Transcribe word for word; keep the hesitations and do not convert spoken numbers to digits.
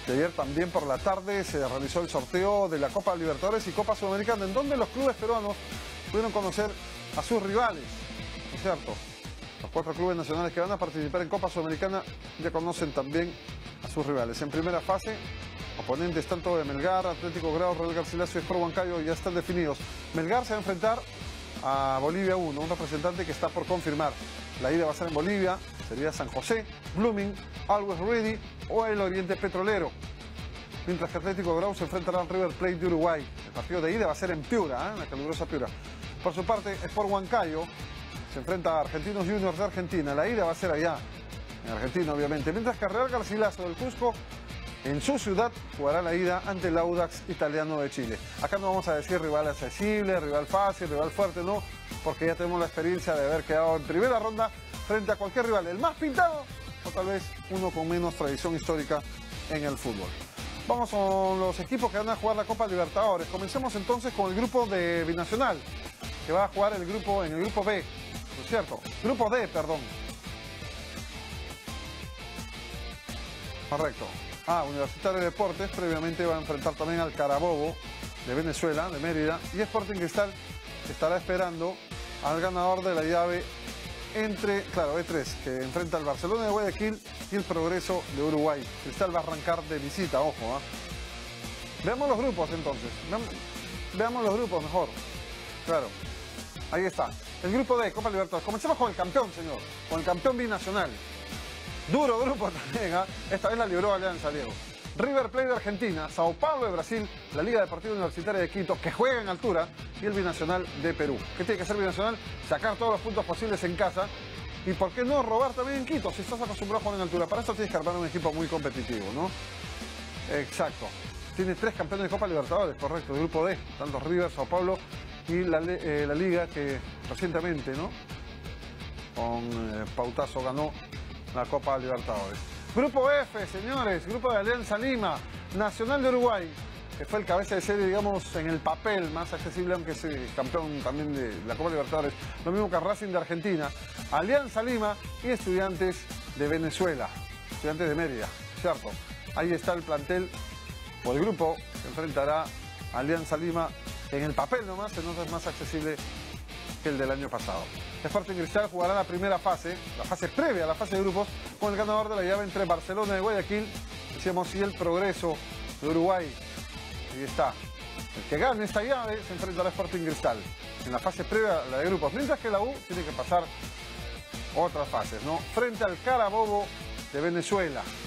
Y ayer también por la tarde se realizó el sorteo de la Copa Libertadores y Copa Sudamericana, en donde los clubes peruanos pudieron conocer a sus rivales, ¿no es cierto? Los cuatro clubes nacionales que van a participar en Copa Sudamericana ya conocen también a sus rivales. En primera fase, oponentes tanto de Melgar, Atlético Grau, Real Garcilaso y Sport Huancayo ya están definidos. Melgar se va a enfrentar a Bolivia uno, un representante que está por confirmar. La ida va a ser en Bolivia, sería San José, Blooming, Always Ready o el Oriente Petrolero. Mientras que Atlético Grau se enfrentará al River Plate de Uruguay. El partido de ida va a ser en Piura, ¿eh? en la calurosa Piura. Por su parte, Sport Huancayo se enfrenta a Argentinos Juniors de Argentina. La ida va a ser allá, en Argentina obviamente. Mientras que Real Garcilaso del Cusco, en su ciudad, jugará la ida ante el Audax Italiano de Chile. Acá no vamos a decir rival accesible, rival fácil, rival fuerte, no, porque ya tenemos la experiencia de haber quedado en primera ronda frente a cualquier rival, el más pintado o tal vez uno con menos tradición histórica en el fútbol. Vamos con los equipos que van a jugar la Copa Libertadores. Comencemos entonces con el grupo de Binacional, que va a jugar el grupo en el grupo B, ¿no es cierto? Grupo D, perdón. Correcto. Ah, Universitario de Deportes previamente va a enfrentar también al Carabobo de Venezuela, de Mérida, y Sporting Cristal estará esperando al ganador de la llave entre, claro, B tres, que enfrenta al Barcelona de Guayaquil y el Progreso de Uruguay. Cristal va a arrancar de visita, ojo. ¿eh? Veamos los grupos entonces, veamos los grupos mejor. Claro, ahí está. El grupo D, Copa Libertadores. Comencemos con el campeón, señor, con el campeón binacional. Duro grupo también, ¿eh? Esta vez la libró Alianza, Diego. River Plate de Argentina, Sao Paulo de Brasil, la Liga Deportiva Universitaria de Quito, que juega en altura, y el Binacional de Perú. ¿Qué tiene que hacer Binacional? Sacar todos los puntos posibles en casa. Y por qué no robar también en Quito, si estás acostumbrado a jugar en altura. Para eso tienes que armar un equipo muy competitivo, ¿no? Exacto. Tiene tres campeones de Copa Libertadores, correcto, el grupo D, tanto River, Sao Paulo y la, eh, la Liga que recientemente, ¿no? Con eh, Pautazo ganó la Copa Libertadores. Grupo F, señores, grupo de Alianza Lima, Nacional de Uruguay, que fue el cabeza de serie, digamos, en el papel más accesible, aunque es campeón también de la Copa Libertadores. Lo mismo que Racing de Argentina, Alianza Lima y Estudiantes de Venezuela, Estudiantes de Mérida, ¿cierto? Ahí está el plantel o el grupo que enfrentará a Alianza Lima, que en el papel nomás se nota es más accesible que el del año pasado. Sporting Cristal jugará la primera fase, la fase previa a la fase de grupos, con el ganador de la llave entre Barcelona de Guayaquil, decíamos, y el Progreso de Uruguay. Ahí está. El que gane esta llave se enfrentará a Sporting Cristal en la fase previa a la de grupos, mientras que la U tiene que pasar otras fases, ¿no? Frente al Carabobo de Venezuela.